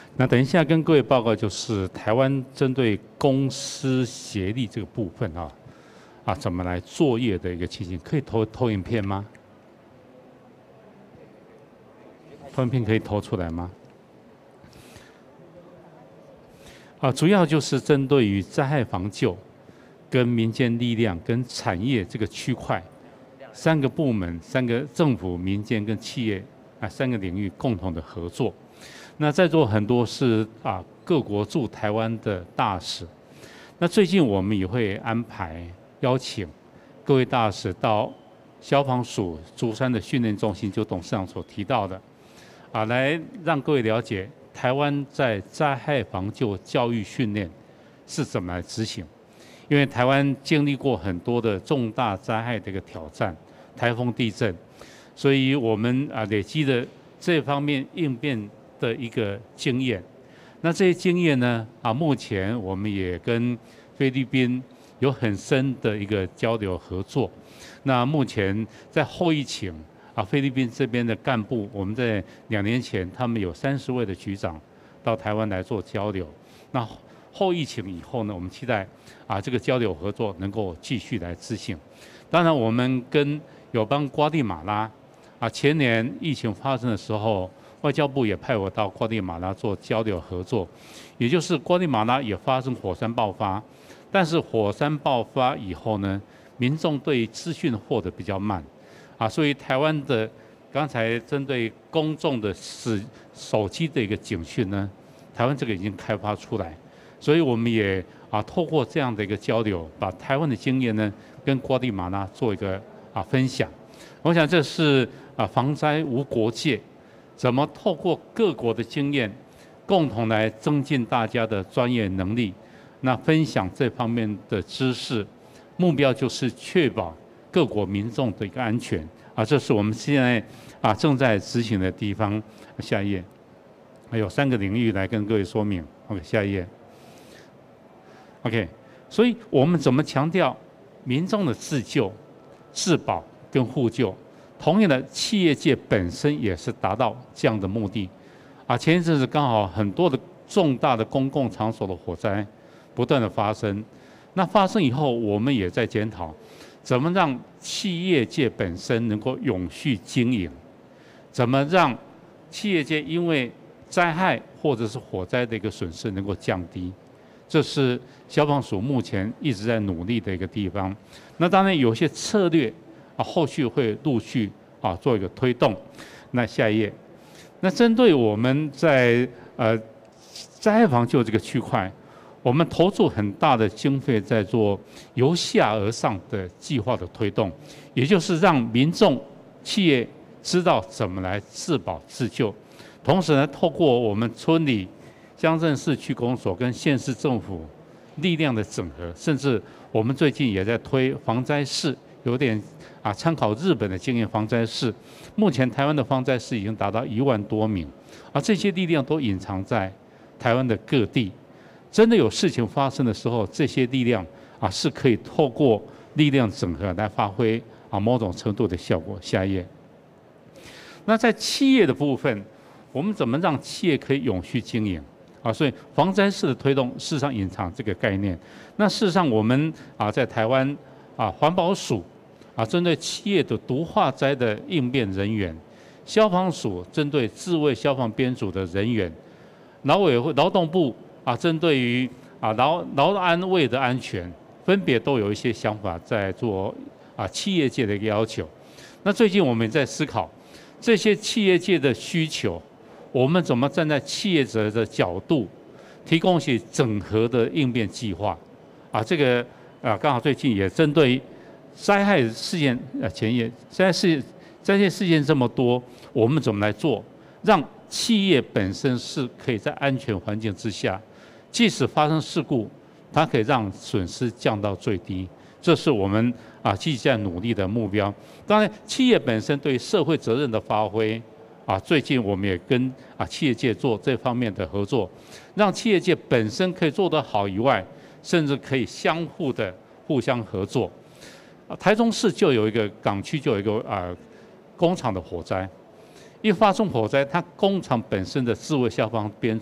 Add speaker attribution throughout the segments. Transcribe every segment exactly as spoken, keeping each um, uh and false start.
Speaker 1: 那等一下跟各位报告就是台湾针对公私协力这个部分啊，啊怎么来作业的一个情形，可以投投影片吗？投影片可以投出来吗？啊，主要就是针对于灾害防救、跟民间力量、跟产业这个区块，三个部门、三个政府、民间跟企业啊三个领域共同的合作。那在座很多是啊各国驻台湾的大使，那最近我们也会安排邀请各位大使到消防署竹山的训练中心，就董事长所提到的，啊来让各位了解台湾在灾害防救教育训练是怎么来执行。因为台湾经历过很多的重大灾害的一个挑战，台风、地震，所以我们啊累积的这方面应变的一个经验。那这些经验呢，啊，目前我们也跟菲律宾有很深的一个交流合作。那目前在后疫情啊，菲律宾这边的干部，我们在两年前，他们有三十位的局长到台湾来做交流。那后疫情以后呢，我们期待啊这个交流合作能够继续来执行。当然，我们跟友邦瓜地马拉啊，前年疫情发生的时候，外交部也派我到瓜地马拉做交流合作，也就是瓜地马拉也发生火山爆发，但是火山爆发以后呢，民众对资讯获得比较慢，啊，所以台湾的刚才针对公众的使手机的一个警讯呢，台湾这个已经开发出来，所以我们也啊透过这样的一个交流，把台湾的经验呢跟瓜地马拉做一个啊分享。我想这是啊防灾无国界。怎么透过各国的经验，共同来增进大家的专业能力？那分享这方面的知识，目标就是确保各国民众的一个安全啊！这是我们现在啊正在执行的地方。下一页，还有三个领域来跟各位说明。OK， 下一页。OK， 所以我们怎么强调民众的自救、自保跟互救？同样的，企业界本身也是达到这样的目的，啊，前一阵子刚好很多的重大的公共场所的火灾不断的发生，那发生以后，我们也在检讨，怎么让企业界本身能够永续经营，怎么让企业界因为灾害或者是火灾的一个损失能够降低，这是消防署目前一直在努力的一个地方。那当然有些策略。啊，后续会陆续啊做一个推动。那下一页，那针对我们在呃灾害防救这个区块，我们投注很大的经费在做由下而上的计划的推动，也就是让民众、企业知道怎么来自保自救。同时呢，透过我们村里、乡镇市区公所跟县市政府力量的整合，甚至我们最近也在推防灾士，有点。啊，参考日本的经验，防灾士，目前台湾的防灾士已经达到一万多名，而这些力量都隐藏在台湾的各地。真的有事情发生的时候，这些力量啊是可以透过力量整合来发挥啊某种程度的效果。下一页。那在企业的部分，我们怎么让企业可以永续经营？啊，所以防灾士的推动，事实上隐藏这个概念。那事实上，我们啊在台湾啊环保署。啊，针对企业的毒化灾的应变人员，消防署针对自卫消防编组的人员，劳委会、劳动部啊，针对于啊劳劳安卫的安全，分别都有一些想法在做啊企业界的一个要求。那最近我们在思考这些企业界的需求，我们怎么站在企业者的角度，提供一些整合的应变计划啊？这个啊，刚好最近也针对。灾害事件呃前夜，灾害事灾害事件这么多，我们怎么来做，让企业本身是可以在安全环境之下，即使发生事故，它可以让损失降到最低，这是我们啊积极在努力的目标。当然，企业本身对社会责任的发挥啊，最近我们也跟啊企业界做这方面的合作，让企业界本身可以做得好以外，甚至可以相互的互相合作。台中市就有一个港区就有一个啊、呃、工厂的火灾，一发生火灾，它工厂本身的自卫消防编组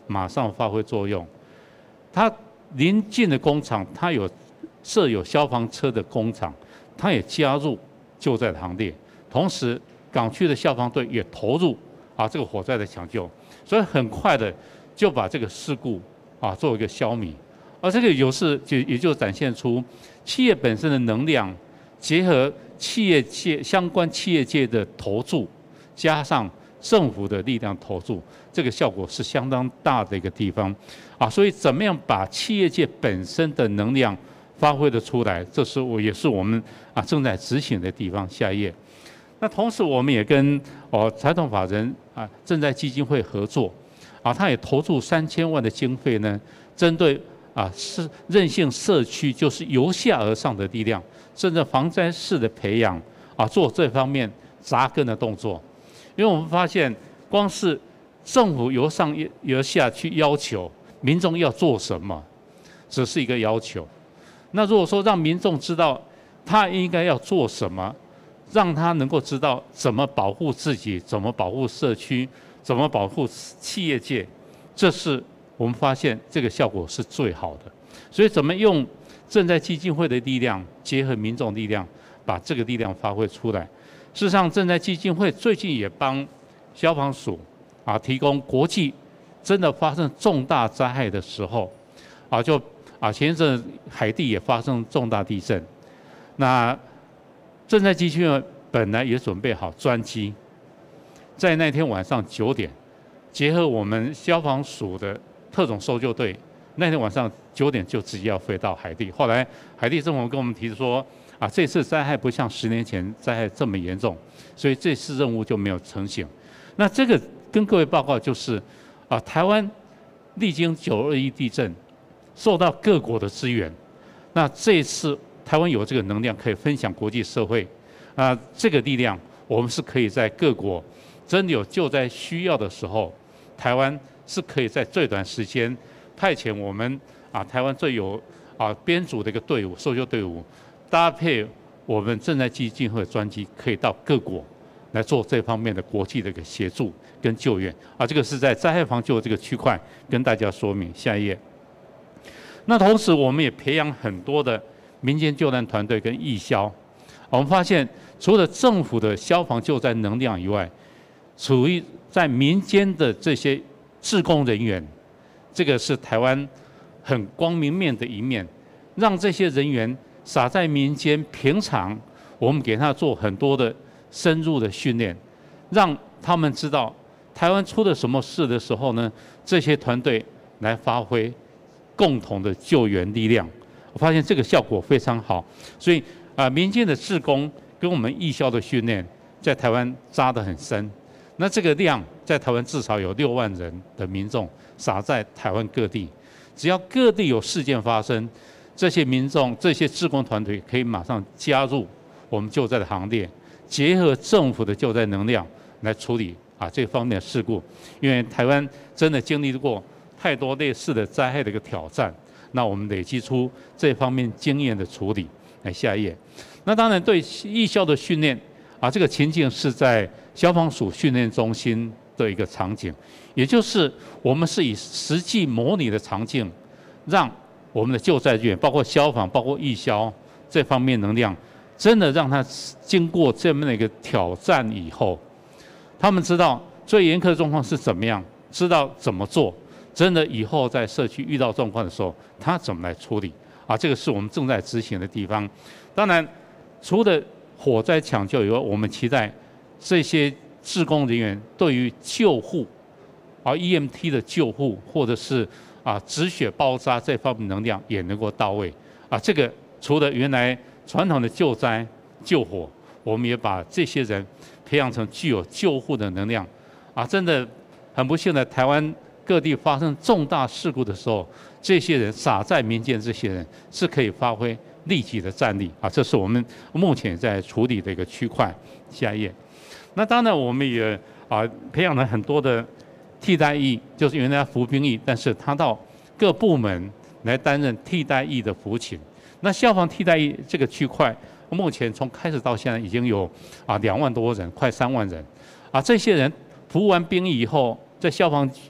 Speaker 1: 马上发挥作用。它邻近的工厂，它有设有消防车的工厂，它也加入救灾的行列。同时，港区的消防队也投入啊这个火灾的抢救，所以很快的就把这个事故啊做一个消弭。而这个有是就也就展现出企业本身的能量，结合企业界相关企业界的投注，加上政府的力量投注，这个效果是相当大的一个地方啊。所以怎么样把企业界本身的能量发挥得出来，这是我也是我们啊正在执行的地方。下一页。那同时我们也跟哦财团法人啊赈灾基金会合作啊，他也投注三千万的经费呢，针对啊是韧性社区，就是由下而上的力量，甚至防灾士的培养啊，做这方面扎根的动作。因为我们发现，光是政府由上由下去要求民众要做什么，只是一个要求。那如果说让民众知道他应该要做什么，让他能够知道怎么保护自己，怎么保护社区，怎么保护企业界，这是我们发现这个效果是最好的。所以怎么用赈灾基金会的力量结合民众力量，把这个力量发挥出来。事实上，赈灾基金会最近也帮消防署啊提供国际真的发生重大灾害的时候，啊就啊前一阵海地也发生重大地震，那赈灾基金会本来也准备好专机，在那天晚上九点，结合我们消防署的特种搜救队，那天晚上九点就直接要飞到海地。后来海地政府跟我们提出说，啊，这次灾害不像十年前灾害这么严重，所以这次任务就没有成型。那这个跟各位报告就是，啊，台湾历经九二一地震，受到各国的支援，那这一次台湾有这个能量可以分享国际社会，啊，这个力量我们是可以在各国真的有救灾需要的时候，台湾是可以在最短时间派遣我们啊台湾最有啊编组的一个队伍搜救队伍。搭配我们赈灾基金会的专机，可以到各国来做这方面的国际的一个协助跟救援啊。这个是在灾害防救这个区块跟大家说明。下一页。那同时我们也培养很多的民间救难团队跟义消。我们发现，除了政府的消防救灾能量以外，处于在民间的这些志工人员，这个是台湾很光明面的一面，让这些人员撒在民间，平常我们给他做很多的深入的训练，让他们知道台湾出了什么事的时候呢，这些团队来发挥共同的救援力量。我发现这个效果非常好，所以啊、呃，民间的志工跟我们义消的训练，在台湾扎得很深。那这个量在台湾至少有六万人的民众撒在台湾各地，只要各地有事件发生，这些民众、这些志工团队可以马上加入我们救灾的行列，结合政府的救灾能量来处理啊这方面的事故。因为台湾真的经历过太多类似的灾害的一个挑战，那我们累积出这方面经验的处理。来下一页。那当然对义消的训练啊，这个情境是在消防署训练中心的一个场景，也就是我们是以实际模拟的场景，让我们的救灾人员，包括消防、包括义消这方面能量，真的让他经过这么的一个挑战以后，他们知道最严苛的状况是怎么样，知道怎么做，真的以后在社区遇到状况的时候，他怎么来处理啊？这个是我们正在执行的地方。当然，除了火灾抢救以外，我们期待这些志工人员对于救护，啊 E M T 的救护，或者是啊止血包扎这方面能量也能够到位啊。这个除了原来传统的救灾救火，我们也把这些人培养成具有救护的能量啊。真的很不幸的，台湾各地发生重大事故的时候，这些人撒在民间，这些人是可以发挥立即的战力啊。这是我们目前在处理的一个区块。下一页。那当然我们也啊培养了很多的替代役，就是原来服兵役，但是他到各部门来担任替代役的服勤。那消防替代役这个区块，目前从开始到现在已经有啊两万多人，快三万人啊。这些人服完兵役以后，在消防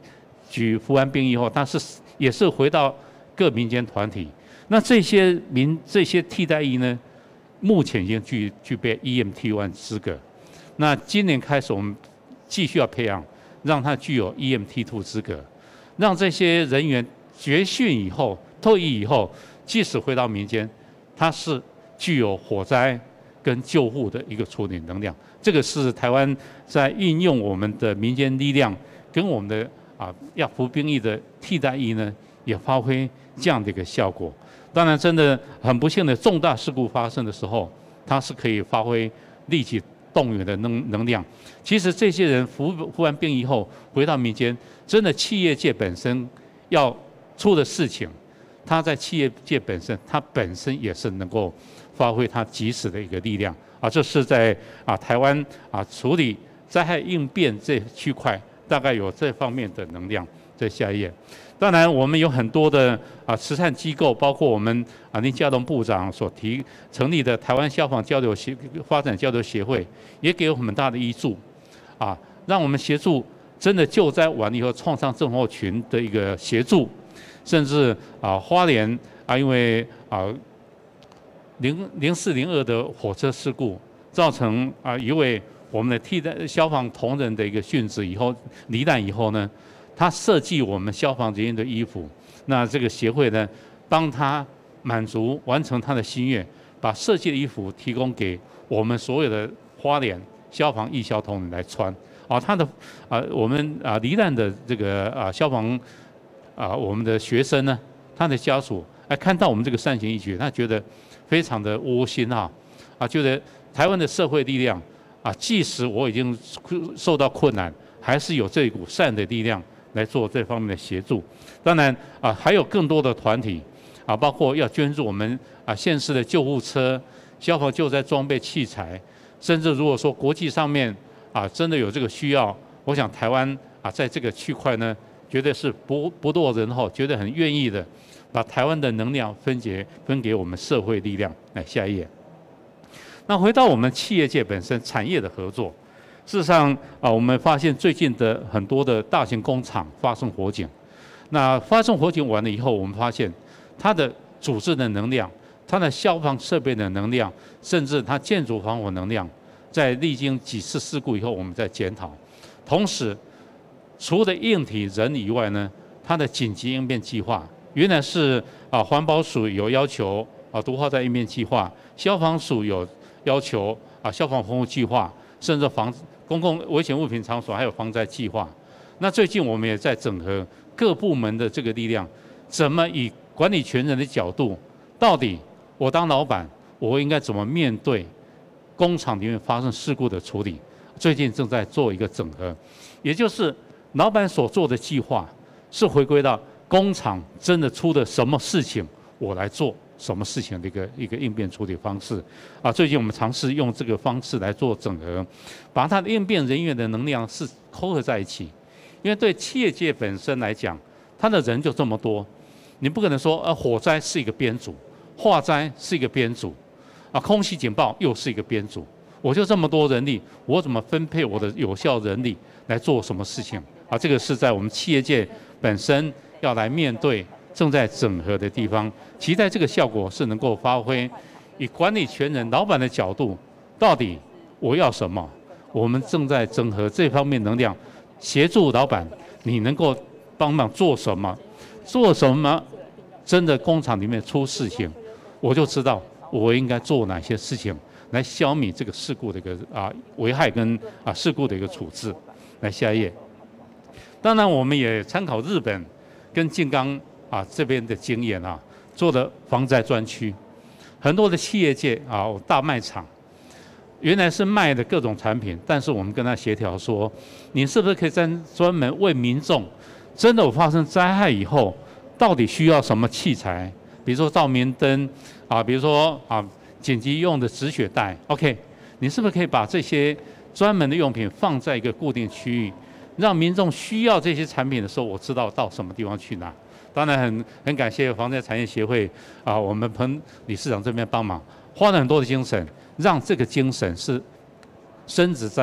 Speaker 1: 举服完兵役后，他是也是回到各民间团体。那这些民这些替代役呢，目前已经具具备 E M T 一 资格。那今年开始，我们继续要培养，让他具有 E M T 二 资格，让这些人员绝训以后、退役以后，即使回到民间，他是具有火灾跟救护的一个处理能量。这个是台湾在运用我们的民间力量跟我们的啊要服兵役的替代役呢，也发挥这样的一个效果。当然，真的很不幸的重大事故发生的时候，它是可以发挥立即动员的能能量。其实这些人服服完兵役后回到民间，真的企业界本身要出的事情，他在企业界本身，他本身也是能够发挥他及时的一个力量啊。这是在啊台湾啊处理灾害应变这区块，大概有这方面的能量。在下一页，当然我们有很多的啊慈善机构，包括我们啊林佳龙部长所提成立的台湾消防交流协发展交流协会，也给我们很大的依助，啊，让我们协助真的救灾完了以后创伤症候群的一个协助，甚至啊花莲啊因为啊零零四零二的火车事故，造成啊一位我们的替代消防同仁的一个殉职以后罹难以后呢。他设计我们消防人员的衣服，那这个协会呢，帮他满足完成他的心愿，把设计的衣服提供给我们所有的花莲消防义消同仁来穿。啊，他的啊，我们啊罹难的这个啊消防啊我们的学生呢，他的家属哎看到我们这个善行义举，他觉得非常的窝心啊，啊觉得台湾的社会力量啊，即使我已经受到困难，还是有这一股善的力量。来做这方面的协助，当然啊，还有更多的团体啊，包括要捐助我们啊县市的救护车、消防救灾装备器材，甚至如果说国际上面啊真的有这个需要，我想台湾啊在这个区块呢，绝对是不不落人后，绝对很愿意的把台湾的能量分解分给我们社会力量。来下一页。那回到我们企业界本身产业的合作。事实上啊，我们发现最近的很多的大型工厂发生火警，那发生火警完了以后，我们发现它的组织的能量、它的消防设备的能量，甚至它建筑防火能量，在历经几次事故以后，我们在检讨。同时，除了硬体人以外呢，它的紧急应变计划，原来是啊环保署有要求啊毒害灾应变计划，消防署有要求啊消防防护计划，甚至防公共危险物品场所还有防灾计划。那最近我们也在整合各部门的这个力量，怎么以管理权人的角度，到底我当老板，我应该怎么面对工厂里面发生事故的处理？最近正在做一个整合，也就是老板所做的计划是回归到工厂真的出了什么事情，我来做什么事情的一个一个应变处理方式啊。最近我们尝试用这个方式来做整合，把它的应变人员的能量是扣合在一起。因为对企业界本身来讲，他的人就这么多，你不可能说呃火灾是一个编组，化灾是一个编组，啊空袭警报又是一个编组，我就这么多人力，我怎么分配我的有效人力来做什么事情啊？这个是在我们企业界本身要来面对正在整合的地方，期待这个效果是能够发挥。以管理权人、老板的角度，到底我要什么？我们正在整合这方面能量，协助老板，你能够帮忙做什么？做什么？真的工厂里面出事情，我就知道我应该做哪些事情，来消弭这个事故的一个啊危害跟啊事故的一个处置。来下一页。当然，我们也参考日本跟静冈啊这边的经验啊，做的防灾专区，很多的企业界啊大卖场，原来是卖的各种产品，但是我们跟他协调说，你是不是可以专专门为民众，真的有发生灾害以后，到底需要什么器材？比如说照明灯啊，比如说啊紧急用的止血带 ，OK， 你是不是可以把这些专门的用品放在一个固定区域？让民众需要这些产品的时候，我知道到什么地方去拿。当然很很感谢防灾产业协会啊，我们彭理事长这边帮忙，花了很多的精神，让这个精神是深植在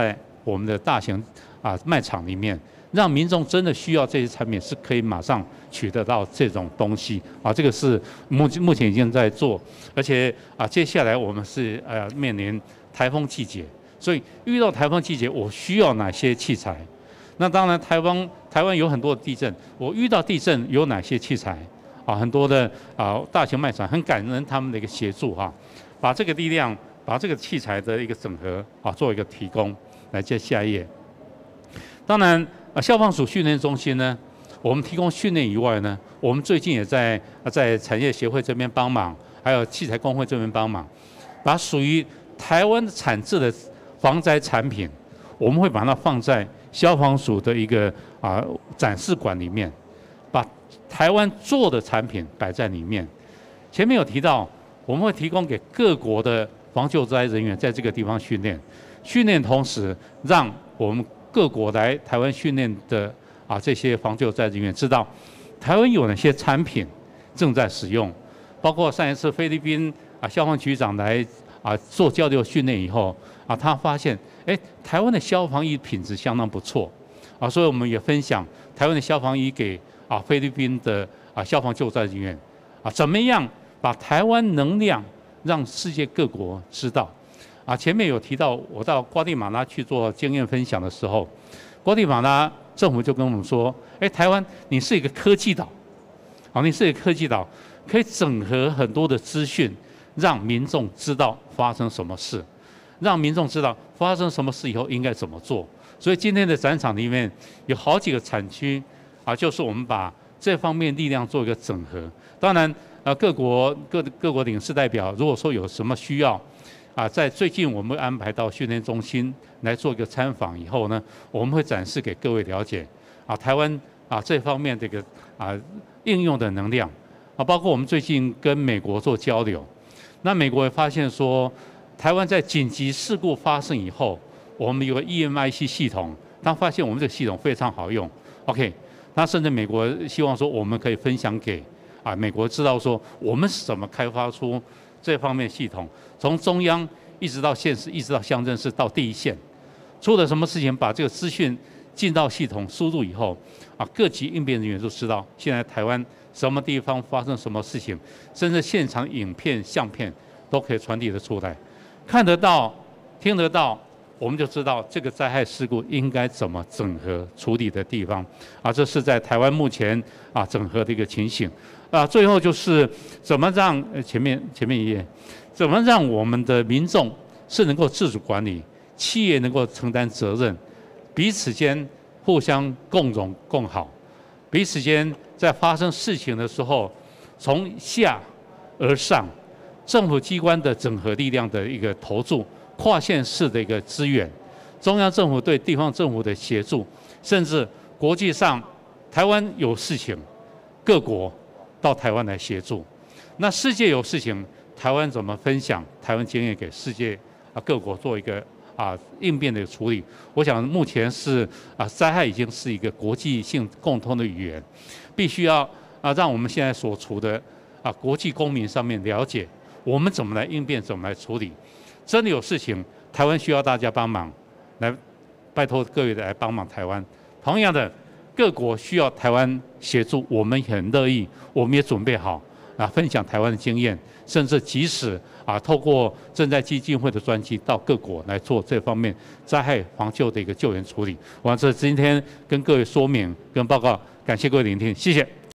Speaker 1: 我们的大型啊卖场里面，让民众真的需要这些产品是可以马上取得到这种东西啊。这个是目目前已经在做，而且啊，接下来我们是呃面临台风季节，所以遇到台风季节，我需要哪些器材？那当然，台湾台湾有很多的地震，我遇到地震有哪些器材？啊，很多的啊大型卖场很感恩他们的一个协助哈、啊，把这个力量，把这个器材的一个整合啊做一个提供。来接下一页。当然啊，消防署训练中心呢，我们提供训练以外呢，我们最近也在在产业协会这边帮忙，还有器材工会这边帮忙，把属于台湾产制的防灾产品，我们会把它放在消防署的一个啊展示馆里面，把台湾做的产品摆在里面。前面有提到，我们会提供给各国的防救灾人员在这个地方训练，训练同时让我们各国来台湾训练的啊这些防救灾人员知道，台湾有哪些产品正在使用，包括上一次菲律宾啊消防局长来啊做交流训练以后啊，他发现哎台湾的消防衣品质相当不错啊，所以我们也分享台湾的消防衣给啊菲律宾的啊消防救灾人员啊，怎么样把台湾能量让世界各国知道。啊，前面有提到，我到瓜地马拉去做经验分享的时候，瓜地马拉政府就跟我们说，哎，台湾你是一个科技岛，好，你是一个科技岛，可以整合很多的资讯，让民众知道发生什么事，让民众知道发生什么事以后应该怎么做。所以今天的展场里面有好几个产区，啊，就是我们把这方面力量做一个整合。当然，呃，各国各各国领事代表，如果说有什么需要，啊，在最近我们会安排到训练中心来做一个参访以后呢，我们会展示给各位了解啊，台湾啊这方面这个啊应用的能量啊，包括我们最近跟美国做交流，那美国也发现说，台湾在紧急事故发生以后，我们有个 E M I C 系统，他发现我们这个系统非常好用 ，OK， 那甚至美国希望说我们可以分享给啊美国知道说我们是怎么开发出这方面系统，从中央一直到县市，一直到乡镇市，到第一线，出了什么事情，把这个资讯进到系统输入以后，啊，各级应变人员都知道现在台湾什么地方发生什么事情，甚至现场影片、相片都可以传递得出来，看得到、听得到，我们就知道这个灾害事故应该怎么整合处理的地方。啊，这是在台湾目前啊整合的一个情形。啊，最后就是怎么让呃前面前面一页，怎么让我们的民众是能够自主管理，企业能够承担责任，彼此间互相共荣共好，彼此间在发生事情的时候，从下而上，政府机关的整合力量的一个投注，跨县市的一个资源，中央政府对地方政府的协助，甚至国际上台湾有事情，各国到台湾来协助，那世界有事情，台湾怎么分享台湾经验给世界啊各国做一个啊应变的处理？我想目前是啊灾害已经是一个国际性共通的语言，必须要啊让我们现在所处的啊国际公民上面了解我们怎么来应变，怎么来处理。真的有事情，台湾需要大家帮忙，来拜托各位来帮忙台湾。同样的，各国需要台湾协助，我们很乐意，我们也准备好啊，分享台湾的经验，甚至即使啊，透过赈灾基金会的专辑到各国来做这方面灾害防救的一个救援处理。我这今天跟各位说明跟报告，感谢各位聆听，谢谢。